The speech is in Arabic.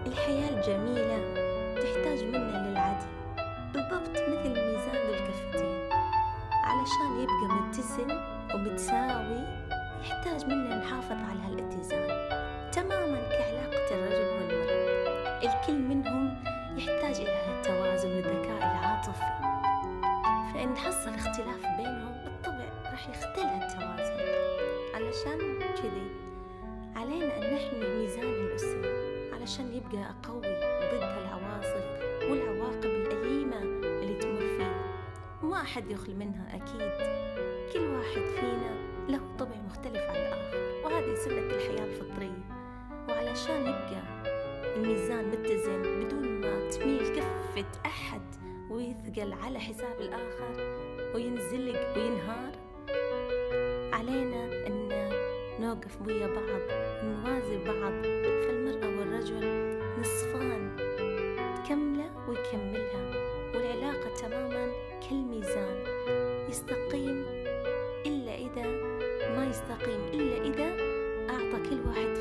الحياة الجميلة تحتاج منا للعدل، بالضبط مثل الميزان للكفتين. علشان يبقى متزن ومتساوي يحتاج منا نحافظ على هالاتزان، تماما كعلاقة الرجل والمرأة. الكل منهم يحتاج إلى هالتوازن والذكاء العاطفي، فإن حصل اختلاف بينهم بالطبع راح يختل هالتوازن. علشان كذي علينا أن نحمي ميزان الأسرة علشان يبقى قوي ضد العواصف والعواقب الأليمة اللي تمر فيه، وما أحد يخل منها أكيد. كل واحد فينا له طبع مختلف عن الآخر، وهذه سنة الحياة الفطرية. وعلشان يبقى الميزان متزن بدون ما تميل كفة أحد ويثقل على حساب الآخر وينزلق وينهار، علينا أن نوقف ويا بعض، نوازي بعض. فالمرأة والرجل نصفان تكمله ويكملها، والعلاقة تماما كالميزان، يستقيم إلا إذا ما يستقيم إلا إذا أعطى كل واحد